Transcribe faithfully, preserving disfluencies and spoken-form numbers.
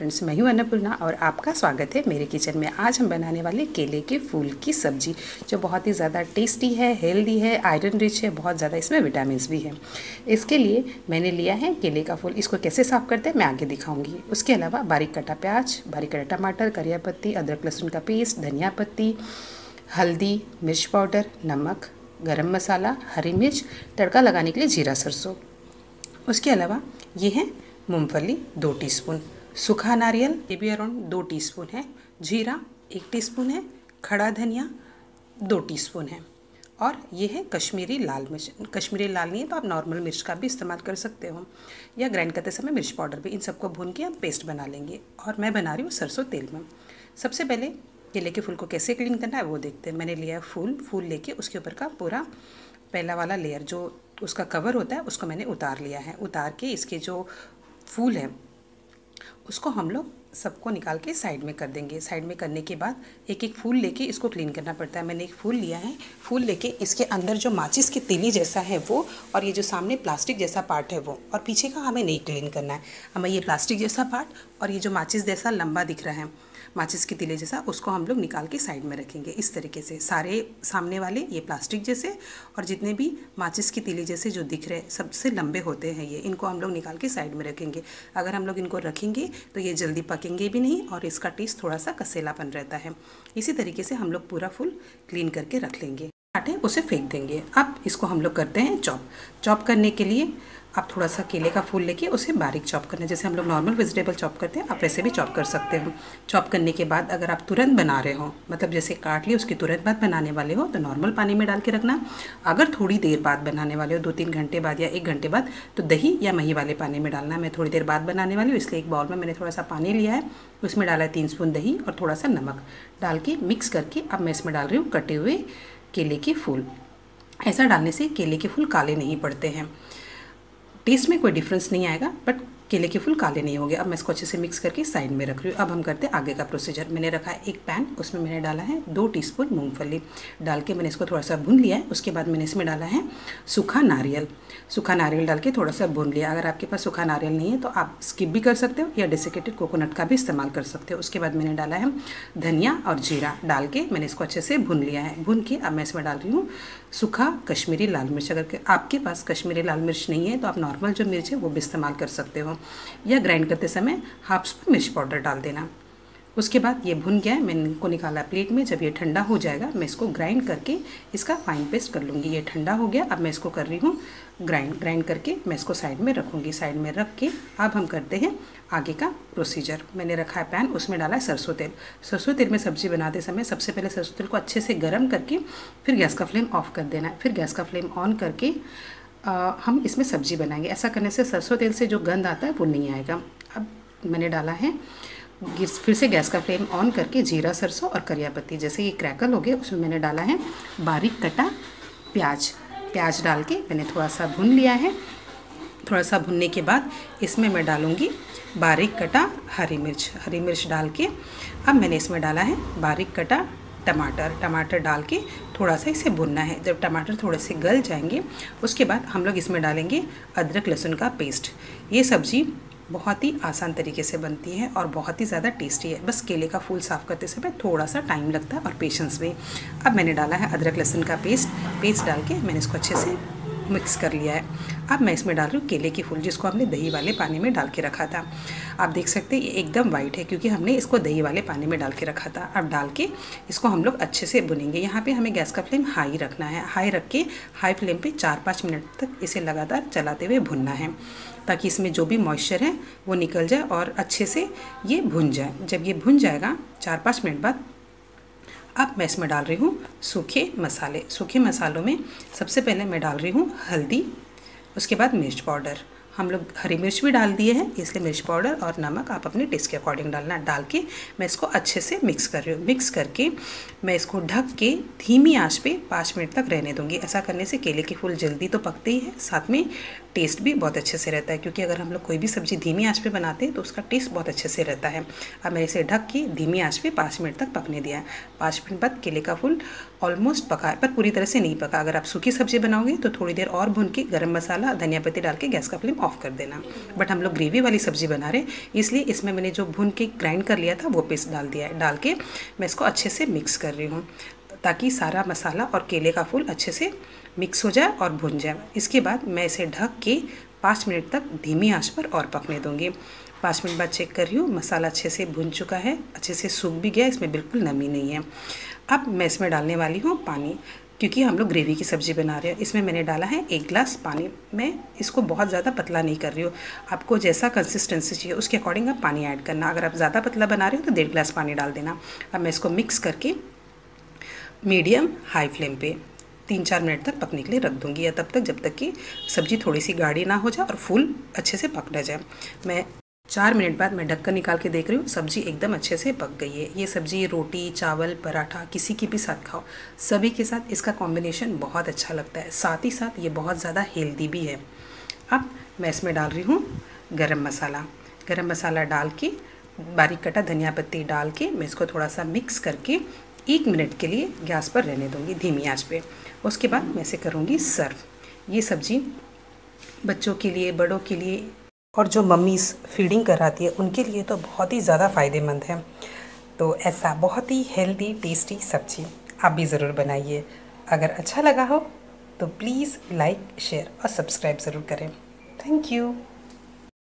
Friends, मैं हूं अन्नपूर्णा और आपका स्वागत है मेरे किचन में। आज हम बनाने वाले केले के फूल की सब्ज़ी, जो बहुत ही ज़्यादा टेस्टी है, हेल्दी है, आयरन रिच है, बहुत ज़्यादा इसमें विटामिन्स भी है। इसके लिए मैंने लिया है केले का फूल। इसको कैसे साफ़ करते हैं मैं आगे दिखाऊंगी। उसके अलावा बारीक कटा प्याज, बारीक कटा टमाटर, करिया पत्ती, अदरक लहसुन का पेस्ट, धनिया पत्ती, हल्दी, मिर्च पाउडर, नमक, गरम मसाला, हरी मिर्च, तड़का लगाने के लिए जीरा सरसों। उसके अलावा ये है मूंगफली दो टीस्पून, सूखा नारियल ये भी अराउंड दो टीस्पून है, जीरा एक टीस्पून है, खड़ा धनिया दो टीस्पून है, और ये है कश्मीरी लाल मिर्च। कश्मीरी लाल नहीं है तो आप नॉर्मल मिर्च का भी इस्तेमाल कर सकते हो, या ग्राइंड करते समय मिर्च पाउडर भी। इन सबको भून के हम पेस्ट बना लेंगे, और मैं बना रही हूँ सरसों तेल में। सबसे पहले केले के फूल को कैसे क्लीन करना है वो देखते हैं। मैंने लिया है फूल फूल लेके उसके ऊपर का पूरा पहला वाला लेयर जो उसका कवर होता है उसको मैंने उतार लिया है। उतार के इसके जो फूल है उसको हम लोग सबको निकाल के साइड में कर देंगे। साइड में करने के बाद एक एक फूल लेके इसको क्लीन करना पड़ता है। मैंने एक फूल लिया है, फूल लेके इसके अंदर जो माचिस की तीली जैसा है वो, और ये जो सामने प्लास्टिक जैसा पार्ट है वो, और पीछे का हमें नहीं क्लीन करना है। हमें ये प्लास्टिक जैसा पार्ट और ये जो माचिस जैसा लंबा दिख रहा है, माचिस की तीली जैसा, उसको हम लोग निकाल के साइड में रखेंगे। इस तरीके से सारे सामने वाले ये प्लास्टिक जैसे और जितने भी माचिस की तीली जैसे जो दिख रहे हैं सबसे लंबे होते हैं ये, इनको हम लोग निकाल के साइड में रखेंगे। अगर हम लोग इनको रखेंगे तो ये जल्दी पकेंगे भी नहीं और इसका टेस्ट थोड़ा सा कसेलापन रहता है। इसी तरीके से हम लोग पूरा फूल क्लीन करके रख लेंगे। काटे उसे फेंक देंगे। अब इसको हम लोग करते हैं चॉप। चॉप करने के लिए आप थोड़ा सा केले का फूल लेके उसे बारीक चॉप करना है। जैसे हम लोग नॉर्मल वेजिटेबल चॉप करते हैं आप वैसे भी चॉप कर सकते हो। चॉप करने के बाद अगर आप तुरंत बना रहे हो, मतलब जैसे काट लिए उसकी तुरंत बाद बनाने वाले हो, तो नॉर्मल पानी में डाल के रखना। अगर थोड़ी देर बाद बनाने वाले हो, दो तीन घंटे बाद या एक घंटे बाद, तो दही या मही वाले पानी में डालना। मैं थोड़ी देर बाद बनाने वाली हूँ इसलिए एक बाउल में मैंने थोड़ा सा पानी लिया है, उसमें डाला है तीन स्पून दही और थोड़ा सा नमक डाल के मिक्स करके अब मैं इसमें डाल रही हूँ कटे हुए केले के फूल। ऐसा डालने से केले के फूल काले नहीं पड़ते हैं, टेस्ट में कोई डिफरेंस नहीं आएगा, बट केले के फूल काले नहीं होंगे। अब मैं इसको अच्छे से मिक्स करके साइड में रख रही हूँ। अब हम करते हैं आगे का प्रोसीजर। मैंने रखा है एक पैन, उसमें मैंने डाला है दो टीस्पून मूंगफली डाल के मैंने इसको थोड़ा सा भून लिया है। उसके बाद मैंने इसमें डाला है सूखा नारियल। सूखा नारियल डाल के थोड़ा सा भून लिया। अगर आपके पास सूखा नारियल नहीं है तो आप स्किप भी कर सकते हो या डेसिकेटेड कोकोनट का भी इस्तेमाल कर सकते हो। उसके बाद मैंने डाला है धनिया और जीरा डाल के मैंने इसको अच्छे से भून लिया है। भून के अब मैं इसमें डाल रही हूँ सूखा कश्मीरी लाल मिर्च। अगर आपके पास कश्मीरी लाल मिर्च नहीं है तो आप नॉर्मल जो मिर्च है वो भी इस्तेमाल कर सकते हो, या ग्राइंड करते समय हाफ स्पून मिर्च पाउडर डाल देना। उसके बाद ये भुन गया है, मैंने इनको निकाला प्लेट में। जब ये ठंडा हो जाएगा मैं इसको ग्राइंड करके इसका फाइन पेस्ट कर लूँगी। ये ठंडा हो गया, अब मैं इसको कर रही हूँ ग्राइंड। ग्राइंड करके मैं इसको साइड में रखूँगी। साइड में रख के अब हम करते हैं आगे का प्रोसीजर। मैंने रखा है पैन, उसमें डाला है सरसों तेल। सरसों तेल में सब्ज़ी बनाते समय सबसे पहले सरसों तेल को अच्छे से गर्म करके फिर गैस का फ्लेम ऑफ कर देना है। फिर गैस का फ्लेम ऑन करके आ, हम इसमें सब्ज़ी बनाएंगे। ऐसा करने से सरसों तेल से जो गंध आता है वो नहीं आएगा। अब मैंने डाला है, फिर से गैस का फ्लेम ऑन करके जीरा सरसों और करिया पत्ती, जैसे ये क्रैकल हो गए उसमें मैंने डाला है बारीक कटा प्याज। प्याज डाल के मैंने थोड़ा सा भून लिया है। थोड़ा सा भुनने के बाद इसमें मैं डालूँगी बारीक कटा हरी मिर्च। हरी मिर्च डाल के अब मैंने इसमें डाला है बारीक कटा टमाटर। टमाटर डाल के थोड़ा सा इसे भुनना है। जब टमाटर थोड़े से गल जाएंगे उसके बाद हम लोग इसमें डालेंगे अदरक लहसुन का पेस्ट। ये सब्ज़ी बहुत ही आसान तरीके से बनती है और बहुत ही ज़्यादा टेस्टी है। बस केले का फूल साफ़ करते समय थोड़ा सा टाइम लगता है और पेशेंस भी। अब मैंने डाला है अदरक लहसुन का पेस्ट। पेस्ट डाल के मैंने इसको अच्छे से मिक्स कर लिया है। अब मैं इसमें डाल रही हूँ केले के फूल, जिसको हमने दही वाले पानी में डाल के रखा था। आप देख सकते हैं ये एकदम वाइट है क्योंकि हमने इसको दही वाले पानी में डाल के रखा था। अब डाल के इसको हम लोग अच्छे से भुनेंगे। यहाँ पे हमें गैस का फ्लेम हाई रखना है। हाई रख के हाई फ्लेम पे चार पाँच मिनट तक इसे लगातार चलाते हुए भुनना है, ताकि इसमें जो भी मॉइस्चर है वो निकल जाए और अच्छे से ये भुन जाए। जब ये भुन जाएगा चार पाँच मिनट बाद, अब मैं इसमें डाल रही हूँ सूखे मसाले। सूखे मसालों में सबसे पहले मैं डाल रही हूँ हल्दी, उसके बाद मिर्च पाउडर। हम लोग हरी मिर्च भी डाल दिए हैं इसलिए मिर्च पाउडर और नमक आप अपने टेस्ट के अकॉर्डिंग डालना। डाल के मैं इसको अच्छे से मिक्स कर रही हूँ। मिक्स करके मैं इसको ढक के धीमी आंच पे पाँच मिनट तक रहने दूँगी। ऐसा करने से केले के फूल जल्दी तो पकते ही है, साथ में टेस्ट भी बहुत अच्छे से रहता है, क्योंकि अगर हम लोग कोई भी सब्ज़ी धीमी आंच पे बनाते हैं तो उसका टेस्ट बहुत अच्छे से रहता है। अब मैं इसे ढक के धीमी आंच पे पाँच मिनट तक पकने दिया है। पाँच मिनट बाद केले का फूल ऑलमोस्ट पका है, पर पूरी तरह से नहीं पका। अगर आप सूखी सब्ज़ी बनाओगे तो थोड़ी देर और भून के गरम मसाला, धनिया पत्ती डाल के गैस का फ्लेम ऑफ कर देना। बट हम लोग ग्रेवी वाली सब्ज़ी बना रहे हैं, इसलिए इसमें मैंने जो भून के ग्राइंड कर लिया था वो पेस्ट डाल दिया है। डाल के मैं इसको अच्छे से मिक्स कर रही हूँ, ताकि सारा मसाला और केले का फूल अच्छे से मिक्स हो जाए और भुन जाए। इसके बाद मैं इसे ढक के पाँच मिनट तक धीमी आंच पर और पकने दूँगी। पाँच मिनट बाद चेक कर रही हूँ, मसाला अच्छे से भुन चुका है, अच्छे से सूख भी गया, इसमें बिल्कुल नमी नहीं है। अब मैं इसमें डालने वाली हूँ पानी, क्योंकि हम लोग ग्रेवी की सब्ज़ी बना रहे हैं। इसमें मैंने डाला है एक गिलास पानी। मैं इसको बहुत ज़्यादा पतला नहीं कर रही हूँ, आपको जैसा कंसिस्टेंसी चाहिए उसके अकॉर्डिंग आप पानी ऐड करना। अगर आप ज़्यादा पतला बना रहे हो तो डेढ़ गिलास पानी डाल देना। अब मैं इसको मिक्स करके मीडियम हाई फ्लेम पे तीन चार मिनट तक पकने के लिए रख दूँगी, या तब तक जब तक कि सब्ज़ी थोड़ी सी गाढ़ी ना हो जाए और फूल अच्छे से पक ना जाए। मैं चार मिनट बाद मैं ढक्कन निकाल के देख रही हूँ, सब्ज़ी एकदम अच्छे से पक गई है। ये सब्ज़ी रोटी, चावल, पराठा किसी के भी साथ खाओ, सभी के साथ इसका कॉम्बिनेशन बहुत अच्छा लगता है। साथ ही साथ ये बहुत ज़्यादा हेल्दी भी है। अब मैं इसमें डाल रही हूँ गरम मसाला। गरम मसाला डाल के बारीक कटा धनिया पत्ती डाल के मैं इसको थोड़ा सा मिक्स करके एक मिनट के लिए गैस पर रहने दूँगी धीमी आंच पे। उसके बाद मैं इसे करूँगी सर्व। ये सब्ज़ी बच्चों के लिए, बड़ों के लिए और जो मम्मीज़ फीडिंग कराती है उनके लिए तो बहुत ही ज़्यादा फ़ायदेमंद है। तो ऐसा बहुत ही हेल्दी टेस्टी सब्ज़ी आप भी ज़रूर बनाइए। अगर अच्छा लगा हो तो प्लीज़ लाइक, शेयर और सब्सक्राइब ज़रूर करें। Thank you.